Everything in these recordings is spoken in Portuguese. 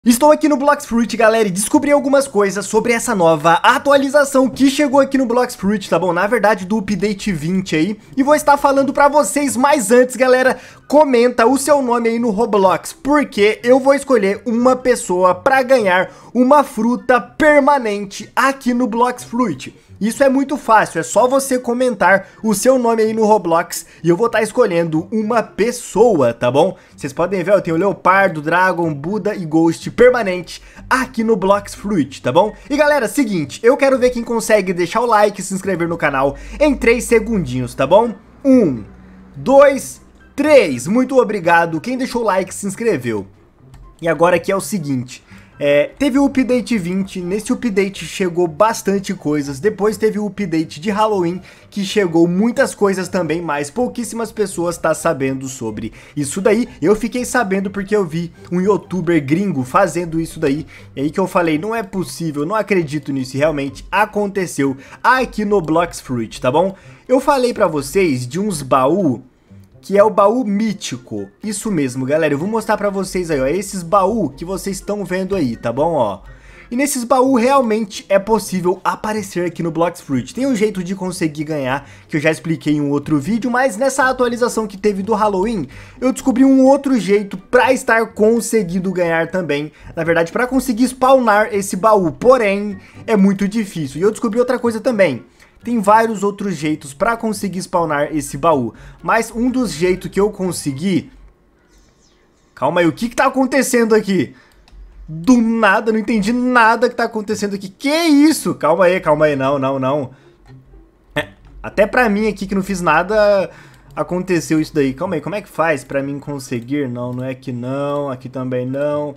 Estou aqui no Blox Fruit, galera, e descobri algumas coisas sobre essa nova atualização que chegou aqui no Blox Fruit, tá bom? Na verdade, do update 20 aí, e vou estar falando pra vocês, mas antes, galera, comenta o seu nome aí no Roblox, porque eu vou escolher uma pessoa pra ganhar uma fruta permanente aqui no Blox Fruit. Isso é muito fácil, é só você comentar o seu nome aí no Roblox e eu vou estar escolhendo uma pessoa, tá bom? Vocês podem ver, eu tenho Leopardo, Dragon, Buda e Ghost permanente aqui no Blox Fruit, tá bom? E galera, seguinte, eu quero ver quem consegue deixar o like e se inscrever no canal em 3 segundinhos, tá bom? 1, 2, 3, muito obrigado, quem deixou o like se inscreveu. E agora aqui é o seguinte... teve o update 20, nesse update chegou bastante coisas, depois teve o update de Halloween, que chegou muitas coisas também, mas pouquíssimas pessoas estão sabendo sobre isso daí. Eu fiquei sabendo porque eu vi um youtuber gringo fazendo isso daí, e aí que eu falei, não é possível, não acredito nisso, e realmente aconteceu aqui no Blox Fruit, tá bom? Eu falei pra vocês de uns baús, que é o baú mítico, isso mesmo, galera, eu vou mostrar pra vocês aí, ó, esses baús que vocês estão vendo aí, tá bom, ó. E nesses baús realmente é possível aparecer aqui no Blox Fruit. Tem um jeito de conseguir ganhar, que eu já expliquei em um outro vídeo, mas nessa atualização que teve do Halloween, eu descobri um outro jeito pra estar conseguindo ganhar também. Na verdade, pra conseguir spawnar esse baú, porém, é muito difícil. E eu descobri outra coisa também. Tem vários outros jeitos pra conseguir spawnar esse baú, mas um dos jeitos que eu consegui... Calma aí, o que tá acontecendo aqui? Do nada, não entendi nada que tá acontecendo aqui. Que isso? Calma aí, não. Até pra mim aqui que não fiz nada, aconteceu isso daí. Calma aí, como é que faz pra mim conseguir? Não é que não, aqui também não.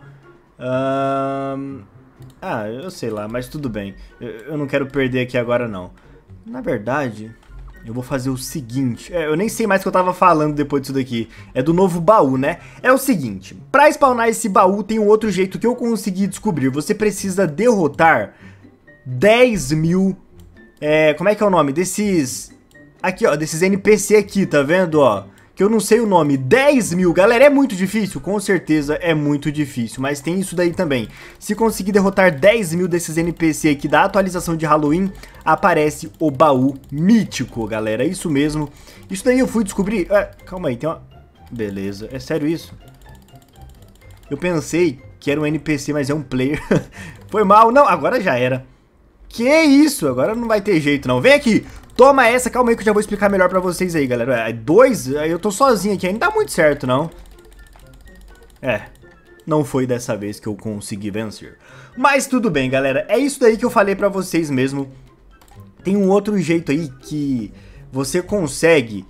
Eu sei lá, mas tudo bem. Eu não quero perder aqui agora não. Na verdade, eu vou fazer o seguinte, eu nem sei mais o que eu tava falando depois disso daqui, é do novo baú, né? É o seguinte, pra spawnar esse baú tem um outro jeito que eu consegui descobrir, você precisa derrotar 10 mil, como é que é o nome? Desses, aqui ó, desses NPC aqui, tá vendo, ó? Que eu não sei o nome, 10 mil, galera, é muito difícil? Com certeza é muito difícil, mas tem isso daí também. Se conseguir derrotar 10 mil desses NPC aqui da atualização de Halloween, aparece o baú mítico, galera, é isso mesmo. Isso daí eu fui descobrir, calma aí, tem uma... Beleza, é sério isso? Eu pensei que era um NPC, mas é um player. Foi mal, não, agora já era. Que isso, agora não vai ter jeito não, vem aqui. Toma essa, calma aí que eu já vou explicar melhor pra vocês aí, galera. 2, eu tô sozinho aqui, ainda não dá muito certo, não. Não foi dessa vez que eu consegui vencer. Mas tudo bem, galera, é isso daí que eu falei pra vocês mesmo. Tem um outro jeito aí que você consegue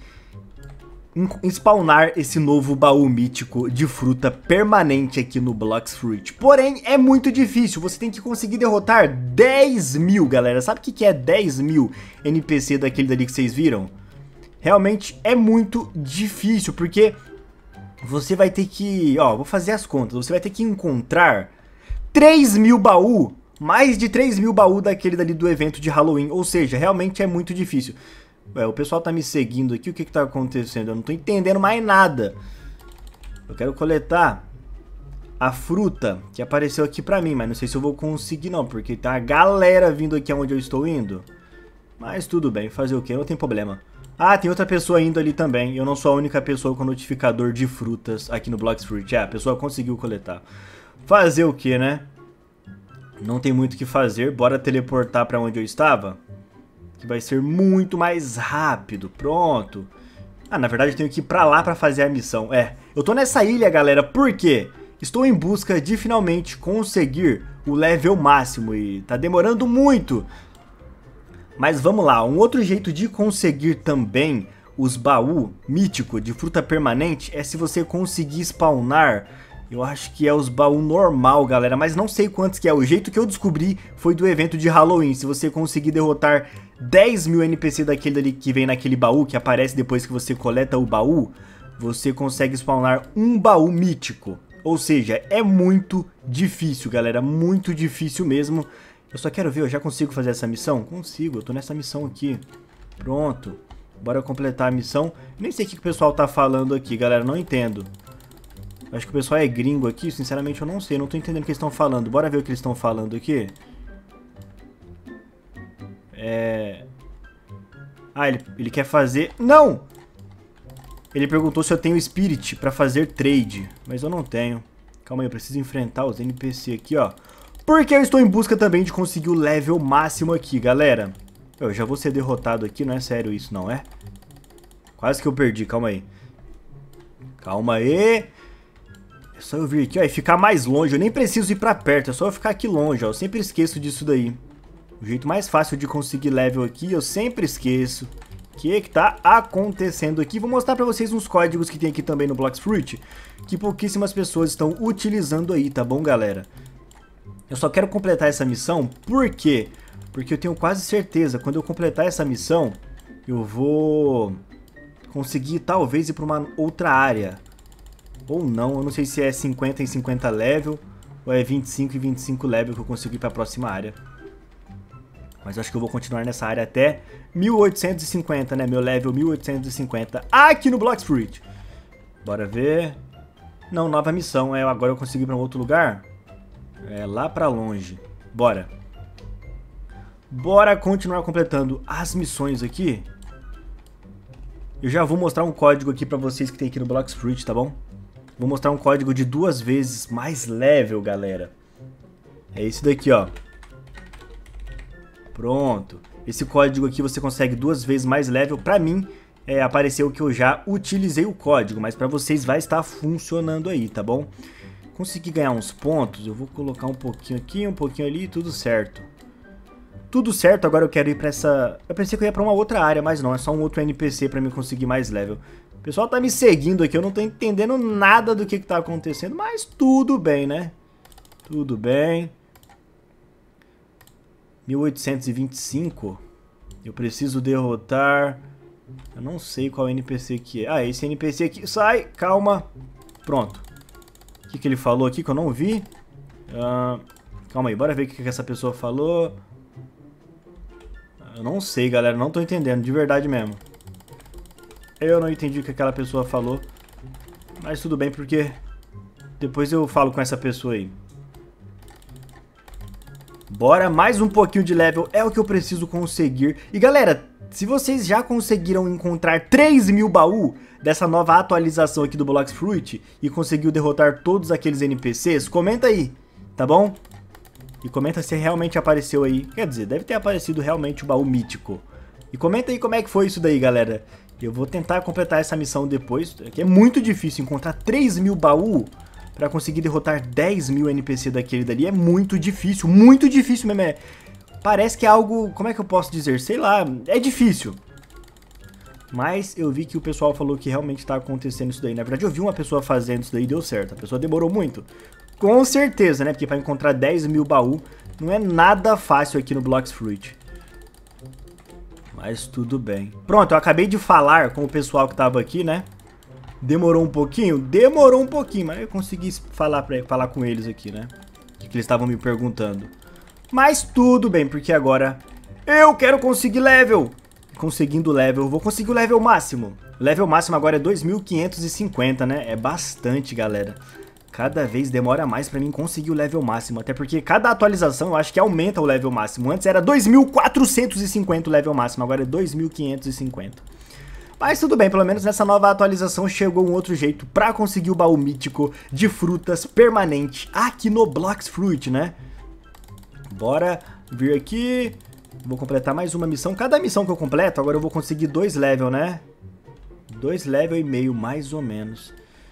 spawnar esse novo baú mítico de fruta permanente aqui no Blox Fruit. Porém, é muito difícil, você tem que conseguir derrotar 10 mil, galera. Sabe o que é 10 mil NPC daquele dali que vocês viram? Realmente é muito difícil, porque você vai ter que... Ó, vou fazer as contas. Você vai ter que encontrar 3 mil baú, mais de 3 mil baú daquele dali do evento de Halloween. Ou seja, realmente é muito difícil. O pessoal tá me seguindo aqui, o que tá acontecendo? Eu não tô entendendo mais nada. Eu quero coletar a fruta que apareceu aqui pra mim, mas não sei se eu vou conseguir não, porque tá a galera vindo aqui aonde eu estou indo. Mas tudo bem, fazer o que? Não tem problema. Ah, tem outra pessoa indo ali também. Eu não sou a única pessoa com notificador de frutas aqui no Blox Fruit. A pessoa conseguiu coletar. Fazer o que, né? Não tem muito o que fazer, bora teleportar pra onde eu estava. Que vai ser muito mais rápido, pronto. Na verdade eu tenho que ir pra lá pra fazer a missão. Eu tô nessa ilha, galera, por quê? Estou em busca de finalmente conseguir o level máximo e tá demorando muito. Mas vamos lá, um outro jeito de conseguir também os baú mítico de fruta permanente é se você conseguir spawnar... Eu acho que é os baú normal, galera, mas não sei quantos que é. O jeito que eu descobri foi do evento de Halloween. Se você conseguir derrotar 10 mil NPC daquele ali que vem naquele baú, que aparece depois que você coleta o baú, você consegue spawnar um baú mítico. Ou seja, é muito difícil, galera, muito difícil mesmo. Eu só quero ver, eu já consigo fazer essa missão? Consigo, eu tô nessa missão aqui. Pronto, bora completar a missão. Nem sei o que o pessoal tá falando aqui, galera, não entendo. Acho que o pessoal é gringo aqui, sinceramente eu não sei, não tô entendendo o que eles estão falando. Bora ver o que eles estão falando aqui. Ah, ele quer fazer... Não! Ele perguntou se eu tenho Spirit pra fazer trade, mas eu não tenho. Calma aí, eu preciso enfrentar os NPC aqui, ó. Porque eu estou em busca também de conseguir o level máximo aqui, galera. Eu já vou ser derrotado aqui, não é sério isso, não é? Quase que eu perdi, calma aí. Calma aí. É só eu vir aqui, ó, e ficar mais longe. Eu nem preciso ir pra perto, é só eu ficar aqui longe, ó. Eu sempre esqueço disso daí. O jeito mais fácil de conseguir level aqui, eu sempre esqueço. O que tá acontecendo aqui? Vou mostrar pra vocês uns códigos que tem aqui também no Blox Fruit, que pouquíssimas pessoas estão utilizando aí, tá bom, galera? Eu só quero completar essa missão, por quê? Porque eu tenho quase certeza, quando eu completar essa missão, eu vou conseguir talvez ir pra uma outra área. Ou não, eu não sei se é 50 em 50 level, ou é 25 em 25 level que eu consigo ir pra próxima área. Mas acho que eu vou continuar nessa área até 1850, né? Meu level 1850 aqui no Blox Fruit. Bora ver. Não, nova missão. Agora eu consegui ir pra um outro lugar. É lá pra longe. Bora. Bora continuar completando as missões aqui. Eu já vou mostrar um código aqui pra vocês que tem aqui no Blox Fruit, tá bom? Vou mostrar um código de 2 vezes mais level, galera. É esse daqui, ó. Pronto. Esse código aqui você consegue 2 vezes mais level. Pra mim, apareceu que eu já utilizei o código, mas pra vocês vai estar funcionando aí, tá bom? Consegui ganhar uns pontos, eu vou colocar um pouquinho aqui, um pouquinho ali, tudo certo. Tudo certo, agora eu quero ir pra essa... Eu pensei que eu ia pra uma outra área, mas não, é só um outro NPC pra mim conseguir mais level. O pessoal tá me seguindo aqui, eu não tô entendendo nada do que tá acontecendo, mas tudo bem, né? Tudo bem. 1825. Eu preciso derrotar... Eu não sei qual NPC que é. Ah, esse NPC aqui. Sai, calma. Pronto. O que ele falou aqui que eu não vi? Calma aí, bora ver o que essa pessoa falou. Eu não sei, galera. Não tô entendendo, de verdade mesmo. Eu não entendi o que aquela pessoa falou. Mas tudo bem, porque depois eu falo com essa pessoa aí. Bora, mais um pouquinho de level é o que eu preciso conseguir. E galera, se vocês já conseguiram encontrar 3.000 baús dessa nova atualização aqui do Blox Fruit e conseguiu derrotar todos aqueles NPCs, comenta aí, tá bom? E comenta se realmente apareceu aí. Quer dizer, deve ter aparecido realmente o baú mítico. E comenta aí como é que foi isso daí, galera. Eu vou tentar completar essa missão depois, que é muito difícil encontrar 3.000 baús pra conseguir derrotar 10.000 NPC daquele dali. É muito difícil mesmo. Parece que é algo, como é que eu posso dizer? Sei lá, é difícil. Mas eu vi que o pessoal falou que realmente tá acontecendo isso daí. Na verdade eu vi uma pessoa fazendo isso daí e deu certo. A pessoa demorou muito. Com certeza, né? Porque pra encontrar 10.000 baús não é nada fácil aqui no Blox Fruit. Mas tudo bem. Pronto, eu acabei de falar com o pessoal que tava aqui, né? Demorou um pouquinho? Demorou um pouquinho, mas eu consegui falar com eles aqui, né? O que eles estavam me perguntando. Mas tudo bem, porque agora eu quero conseguir level. Conseguindo level, vou conseguir o level máximo. O level máximo agora é 2.550, né? É bastante, galera. Cada vez demora mais pra mim conseguir o level máximo. Até porque cada atualização eu acho que aumenta o level máximo. Antes era 2.450 o level máximo, agora é 2.550. Mas tudo bem, pelo menos nessa nova atualização chegou um outro jeito pra conseguir o baú mítico de frutas permanente aqui no Blox Fruit, né? Bora vir aqui. Vou completar mais uma missão. Cada missão que eu completo, agora eu vou conseguir 2 level, né? 2 level e meio, mais ou menos.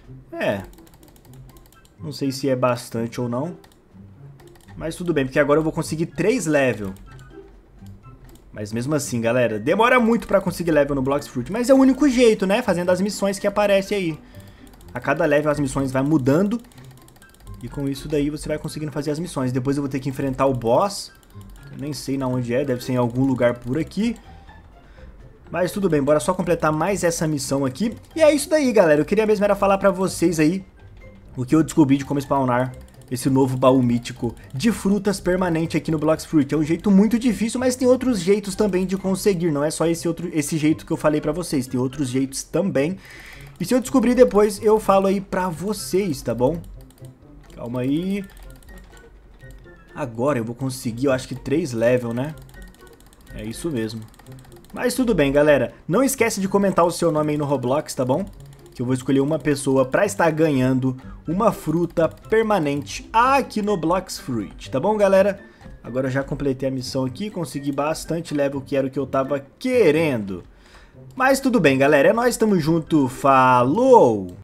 Não sei se é bastante ou não. Mas tudo bem, porque agora eu vou conseguir 3 level. Mas mesmo assim, galera, demora muito pra conseguir level no Blox Fruit. Mas é o único jeito, né? Fazendo as missões que aparecem aí. A cada level as missões vai mudando. E com isso daí você vai conseguindo fazer as missões. Depois eu vou ter que enfrentar o boss. Eu nem sei na onde é, deve ser em algum lugar por aqui. Mas tudo bem, bora só completar mais essa missão aqui. E é isso daí, galera. Eu queria mesmo era falar pra vocês aí o que eu descobri de como spawnar esse novo baú mítico de frutas permanente aqui no Blox Fruit. É um jeito muito difícil, mas tem outros jeitos também de conseguir. Não é só esse jeito que eu falei pra vocês, tem outros jeitos também. E se eu descobrir depois, eu falo aí pra vocês, tá bom? Calma aí. Agora eu vou conseguir, eu acho que 3 level, né? É isso mesmo. Mas tudo bem, galera. Não esquece de comentar o seu nome aí no Roblox, tá bom? Que eu vou escolher uma pessoa pra estar ganhando uma fruta permanente aqui no Blox Fruit, tá bom, galera? Agora eu já completei a missão aqui, consegui bastante level, que era o que eu tava querendo. Mas tudo bem, galera. É nóis, tamo junto. Falou!